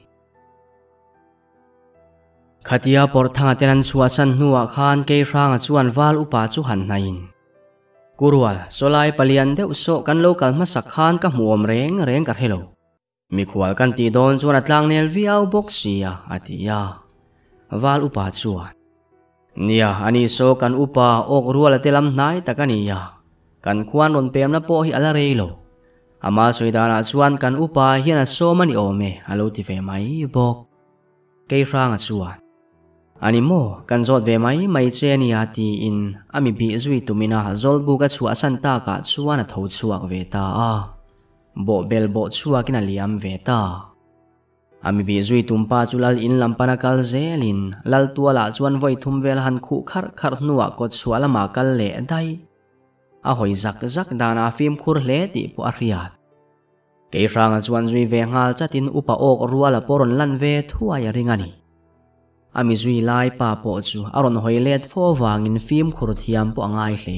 khatia por thanga tenan chuasan nuwa khan ke ranga chuan wal upa chu han nain kurwal solai palian deuh so kan local masak khan ka muom reng ka hello mi khwal kan ti don chuan atlang nel viau boxia atia wal upa chuan nia ani so kan upa ok rual telam nai takania kan khuan ron pem na po hi ala reilo ama soidana chuan kan upa hian so mani ome alo ti ve mai bok ke ranga chuan ani mo kan zot ve mai che nia ti in ami bi zui tumina zolbu ka chua san ta ka chuan a tho chuak ve ta a bo bel bo chuakin a liam ve ta ami bi zui tumpa chulal in lampana kal zelin lal tuala chuan voi thum vel han khu khar nuwa ko chuala ma kal le dai a hoi zak dana film khur hle ti po ariat ke ranga chuan zui ve ngal chatin upa ok ruala poron lan ve thuai ringani ami zui lai pa po chu aron hoilet fo wangin film khur thiam po angai hle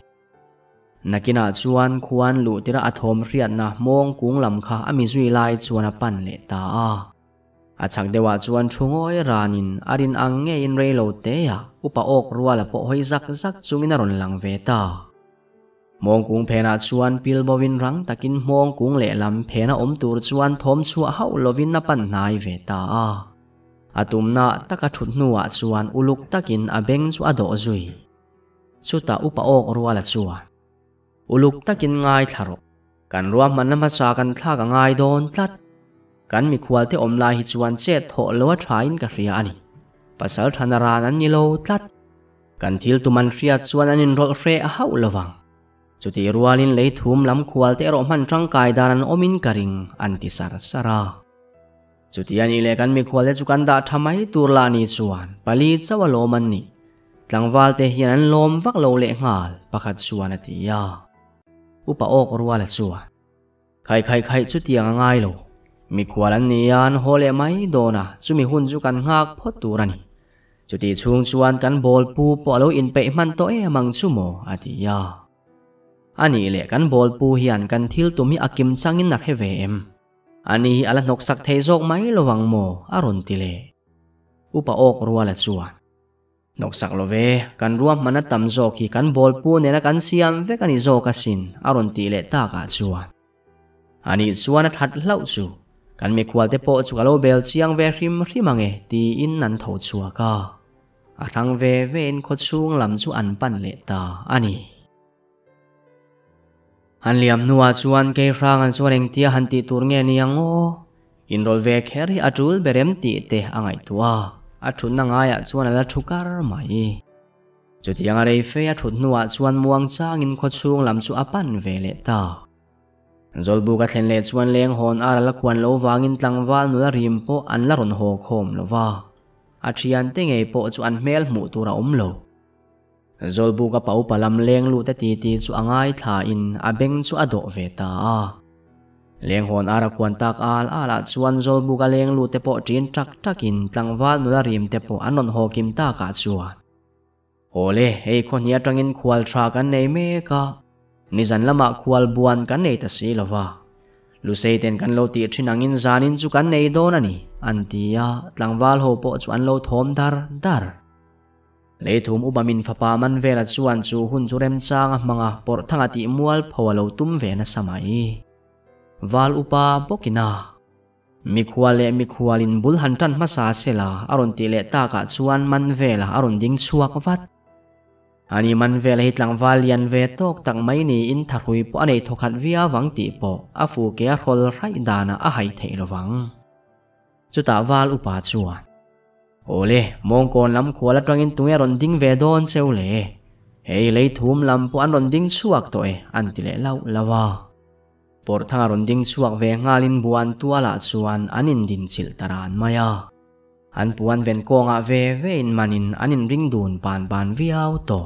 nakina chuan khuan lu tira athom riat na mong kung lam kha ami zui lai chuan a pan le ta a chak dewa chuan thungoi ranin arin ange in reilo te ya upa ok ruala po hoi zak chungin aron lang ve ta mong kung phena chuan pilbowin rang takin mong kung le lam phena om tur chuan thom chua hau lovin na pan nai ve ta atumna taka thut nuwa chuan uluk takin abeng chu ado zui chuta upa ok ruala chuan uluk takin ngai tharo kan ruam man na sa kan thla ka ngai don tlat kan mi khwal te om lai hi chuan che tho lo thain ka ria ani pasal thanaran an ni lo tlat kan thil tuman ria chuan anin rol fre a hau lawang chuti rualin lei thum lam khwal te ro man tang kai daran omin karing anti sara chuti ani le kan mi khwal le chu kan da thamai turla ni chuan pali chawalo man ni tlangwal te hian an lom vak lo le ngal pakhat chuan atia upa ok ruala chuan khai chu tiang ngai lo mi khwalan nian hole mai dona chumi hun chu kan ngak phot turani chuti chung chuan kan bol pu po lo in pe man to e mang chumo atia ani le kan bol pu hian kan thil tumi akim changin na heve em ani ala nok sak thei jok mai lowang mo aron tile upa ok ruala chuan nok sak love kan ruam mana tam jok hi kan bol pu ne na kan siam ve kan i jok asin aron tile ta ka chuan ani chuan that hlau chu kan mi khwal te po chu alo bel chiang ve hrimange ti in nan tho chuaka arang ve in kho chung lam chu an pan le ta ani an liam nuwa chuan ke rangan chuan tia han ti tur nge niango inrol ve kheri atul berem ti te angai tua athun na ngaya chuan ala thukar mai chuti anga rei fe athut nuwa chuan muang changin kho chung lam chu apan ve le ta zolbu ka thlen le chuan leng hon ara la khuan lo wangin tlangwal nula rim po an la ron ho khom lova a thian te ngei po chu an mel mu tura om lo zolbu ka pau palam leng lu te ti chu angai thla in abeng chu ado ve ta leng hon ara kwan tak al ala chuan zolbu ka leng lu te po trin tak in tlangwal nula rim te po anon hokim ta ka chuan ole hei khonia tangin khwal thra kan nei me ka nizan lama khwal buan kan nei ta si lova luseiten kan lo ti thinangin zanin chu kan nei don ani antia tlangwal ho po chu an lo thom dar leithum ubamin fapa man vela chuan chu hun chu rem changa manga por thanga ti mual phawalo tum ve na samai wal upa bokina mikhualin bulhan tan masa sela aron ti le ta ka chuan man vela aron ding chuak wat ani man vela hitlang walian ve tok tak mai ni in tharui po anei thokhat via wangti po afu ke rol rai dana a hai theilowang chuta wal upa chuan ole mongkon lam khwala tangin tunge ron ding ve don cheule hei leithum lam po an ron ding chuak to e antile lau lawa por thanga ron ding chuak ve ngalin buan tuala chuan anin din chil taran maya an puan ven konga ve in manin anin ring dun pan viau to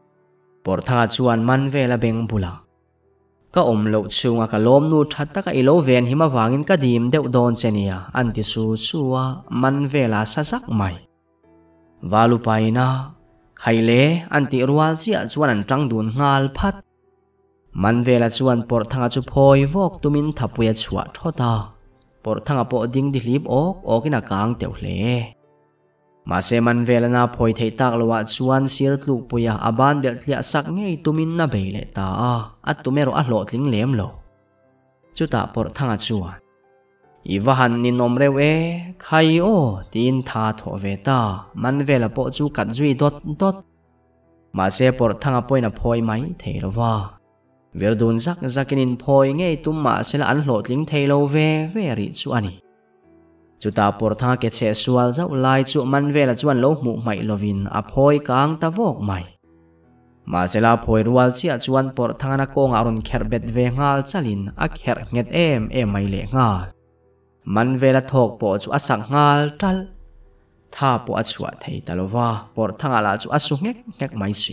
por thanga chuan man vela beng bula ka omlo chunga ka lom nu thatta ka ilo ven hima wangin ka dim deuh don chenia anti su chuwa man vela sasak mai walu paina khaile anti rual chia chuan an tang dun ngal phat man vela chuan por thanga chu phoi vok tumin thapuya chhuwa thota por thanga po ding di hlip okina kang teu hle mase man vela na phoi thei tak lowa chuan sir tluk puya aban del tlia sak ngei tumin na beile ta at tumero a hlo tling lem lo chuta por thanga chuan iwahan ni nom reu e khai o tin tha tho ve ta man vela po chu kat zui dot mase por thanga poina phoi mai theilowa verdun zakinin phoi ngei tumma sela an hlo tling theilo ve ri chu ani chuta por thanga ke che sual zau lai chu man vela chuan lo mu mai lovin a phoi kang ta vok mai ma sela phoi rual chia chuan por thanga na kong aron kherbet ve ngal chalin a kher nget em mai le ngal man vela thok po chu asak ngal tal tha po achua thei talowa por thanga la chu asu ngek mai si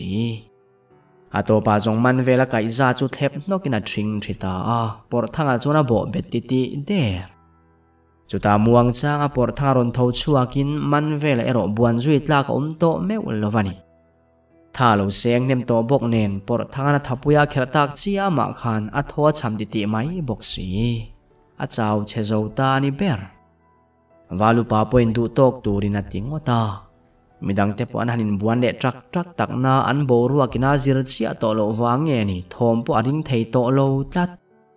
ato pa jong man vela kai za chu thlep nokina thring thita por thanga chuna bo betiti der chuta muang changa por thanga ron tho chuakin man vela ero buan zui tlak to meu lovani thalo seng nem to bok nen por thanga na thapuya khertak chia ma khan a tho cham diti mai boksi a chau chezo ta ni ber walu pa point du tok turina tingota midang te po an hanin buan le trak tak na an bo ruakina zir chia to lo wange ni thom po ading thei to lo tat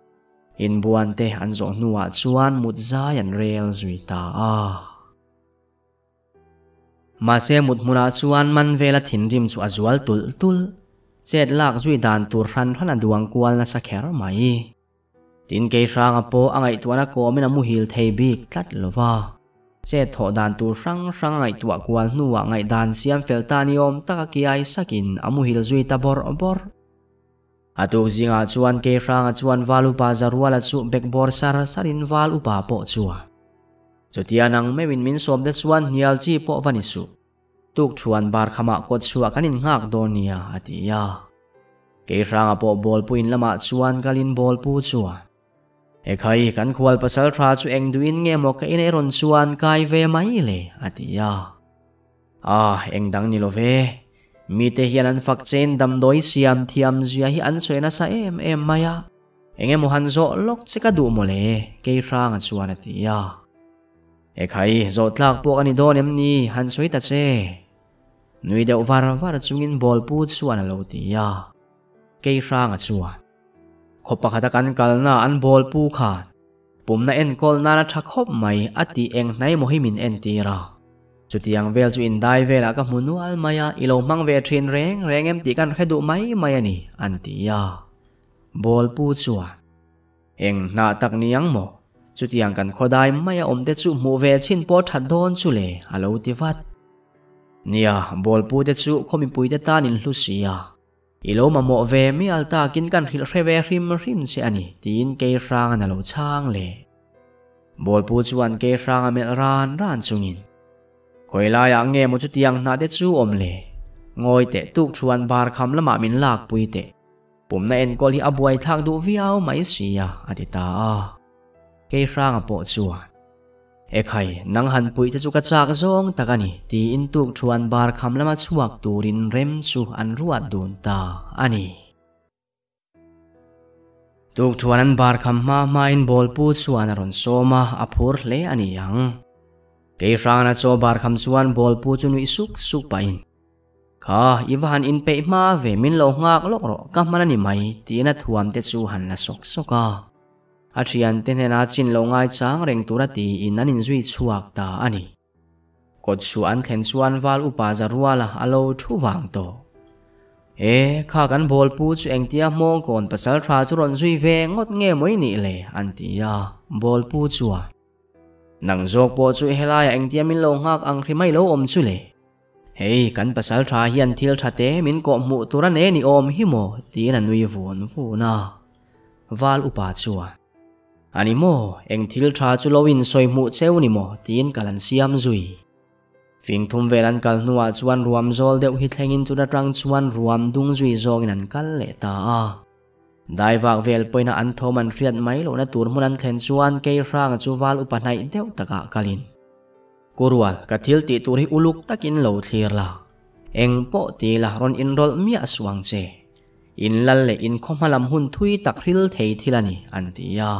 in buan te an zo nuwa chuan mut zayan rel zui ta ma se mut mura chuan man vela thin rim chu azual tul chet lak zui dan tur ran aduang kwal na sakher mai tin ke ranga po angai tuana ko mina mu hil thei bik tlat lova che tho dan tur rang ngai tua kwal nuwa ngai dan siam feltani om taka ki ai sakin amu hil zui ta bor atuk zinga chuan ke ranga chuan walu pa zarwala chu bekbor sarin walu pa po chuwa chotianang mewin min som de chuan nial chi po vanisu tuk chuan bar khama ko chuwa kanin ngak donia atia ke ranga po bol puin lama chuan kalin bol pu chuwa ekhai kan khwal pasal thra chu engduin nge mo ka in eron chuan kai ve mai le atia engdang ni lo ve mi te hian an fak chen dam doi siam thiam zia hi an soina sa em maya enge mo han zo lok cheka du mo le ke ranga chuan atia ekhai zo tlak po ani don em ni han soi ta che nui deuh var chungin bol pu chuan alo tia ke ranga chuan khopakhata kan kalna an bol pu khan pumna en kol na tha khop mai ati eng nai mohimin en tira chutiang vel chu in dai vela ka munual maya ilo mang ve thin reng em ti kan khedu mai ani antia bol pu chuan eng na tak niang mo chutiang kan khodai maya omte chu mu ve chin po that don chu le alo ti wat nia bol pu te chu khomi pui te tanin hlusia ilo mamo ve mi alta kin kan hil reve rim che ani tin ke rang na lo chang le bol pu chuan ke rang mel ran chungin koila ya nge mo chu tiang na de chu om le ngồi tệ tuk chuan bar kham lama min lak pui te pum na en kol hi abuai thak du viau mai sia atita ke rang apo chuan ekhai nang han pui chu ka chak zong takani ti in tuk chuan bar kham lama chuak turin rem chu an ruat dun ta ani tuk chuan an bar kham ma in bol pu chuan aron soma aphur hle ani yang ke rang na cho bar kham chuan bol pu chu nui suk pain kha iwan in pe ma ve min lo ngak lok ro ka manani mai tina thuam te chu han la sok soka atrian ten hena chin lo ngai chang reng tura ti in anin zui chuak ta ani kot chu an thlen chuan wal upa zarwala alo thu wang to kha kan bol pu chu engtia mong kon pasal tha chu ron zui ve ngot nge moi ni le antia bol pu chuwa nang jok po chu helaya engtia min lo ngak ang ri mai lo om chu le kan pasal tha hian thil thate min ko mu tura ne ni om hi mo ti na nui vun na wal upa chuwa ani mo eng thil tha chu lowin soi mu cheu ni mo tin kalan siam zui fing thum velan kal nuwa chuan ruam zol deuh hi thlengin chu ratang chuan ruam dung zui zong in an kal le ta dai wak vel poina an thoman riat mai lo na tur mun an thlen chuan ke rang chu wal upa nai deuh taka kalin kurwal ka thil ti tur hi uluk takin lo thlir la eng po ti la ron in rol mi aswang che in lal le in khomalam hun thui tak ril thei thilani antia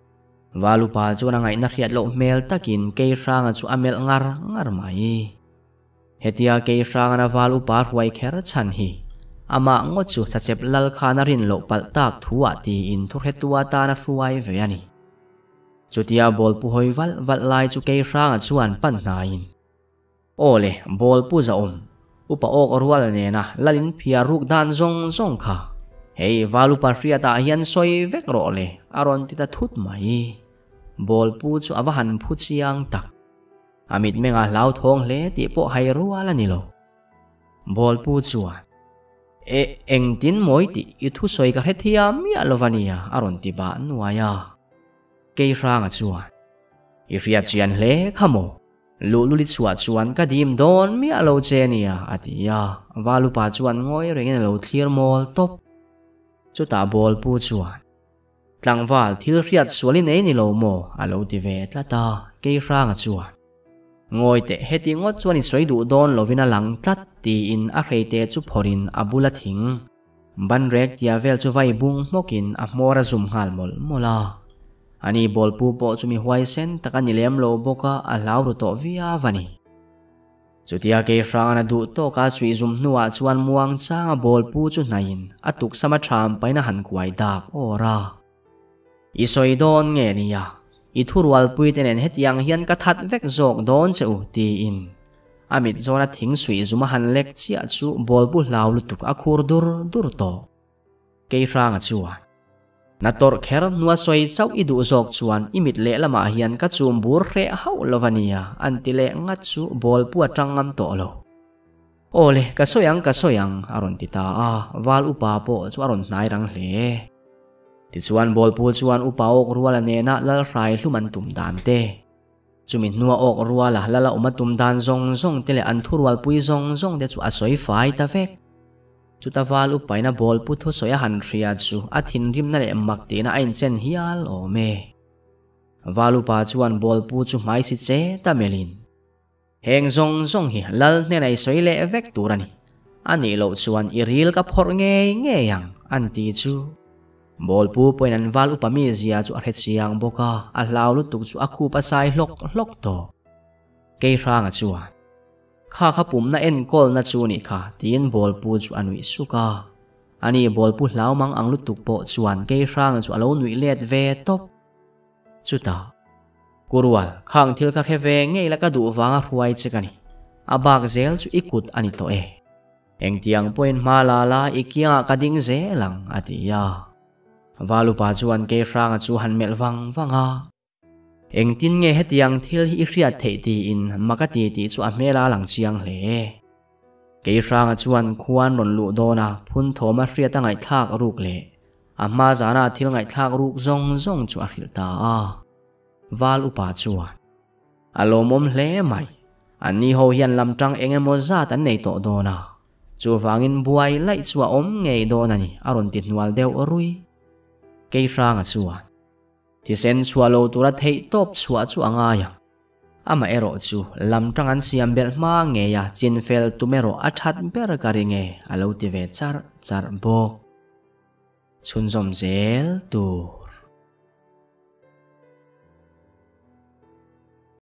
walupa chu na ngai na riat lo mel takin ke rang chu amel ngar mai hetia ke rang na walupa ruai kher chan hi ama ngo chu sachep lal khana rin lo pal tak thuwa ti in thu hetua ta na ruai ve ani chutia bol pu hoi wal lai chu ke rang chuan pan nain ole bol pu za upa ok orwal ne na lalin phia ruk dan zong kha hei walupa riata hian soi vek ro le aron tita thut mai bol pu chu awahan phu chiang tak amit menga lau thong hle ti po hai ruala ni lo bol pu chuan eng tin moi ti I thu soi ka hethia mi alovania aron ti ba nuaya ke rang chuan I riat chian hle khamo luli chuat chuan ka dim don mi alo chenia atia walupa chuan ngoi rengin lo thlir mol top chuta bol pu chuan tlangwal thil riat suali nei ni lo mo alo ti ve tlata ke rang chuan ngoi te heti ngot chuan I soi du don lovina lang tlat ti in a reite chu phorin abula thing ban rek tia vel chu vai bung mokin a mora zum hal mola ani bol pu po chu mi huai sen takani lem lo boka a lau ru to via vani chutia ke rang na du to ka sui zum nuwa chuan muang changa bol pu chu nain atuk sama tham paina han kuai dak ora I soi don nge niya I thurwal pui tenen hetiang hian ka that vek zok don cheu ti in amit zona thing sui zuma han lek chia chu bol pu lau lutuk akhur dur to ke rang chuan na tor kher nuwa soi chau I du zok chuan imit le lama hian ka chum bur re hau lovania antile ngat chu bol pu atangam to lo ole ka soyang aron tita wal upa po chu aron nai rang hle ti chuan bol pu chuan upa ok ruala ne na lal rai hluman tum dan te chumin nuwa ok ruala lala umatum dan zong tele an thurwal pui zong de chu asoi fai ta vek chuta wal upaina bol pu tho soya han ria chu athin rim na le mak te na ain chen hial o me walupa chuan bol pu chu mai si che ta melin heng zong hi lal ne nai soi le vek turani ani lo chuan iril ka phor nge yang anti chu bol pu poinan wal upami zia chu a het siang boka a lau lu tuk chu akhu pasai hlok to ke rang chuan kha pum na en kol na chu ni kha tin bol pu chu anui suka ani bol pu hlau mang ang lutuk po chuan ke rang chu alo nui let ve top chuta kurwal khang thil ka kheve ngei la ka du wanga ruai chekani abak zel chu ikut ani to engtiang point malala ikia kading zelang atia walupa chuan ke rang chu han mel wanga engtin nge hetiang thil hi riat thei ti in makati ti chu a mela lang chiang hle ke rang chuan khuan ron lu dona phun thoma riat angai thak ruk le ama zana thil ngai thak ruk zong chu a hril ta wal upa chuan alomom hle mai ani ho hian lamtang engemaw zat an nei to dona chu wangin buai lai chua om ngei do nani aron ti nual deu rui ke ranga chuan ti sen chua lo tura thei top chua chu anga ya ama ero chu lam tangan siam bel ma nge ya chin fel tumero athat ber kari nge alo ti ve char bok chun zom zel tu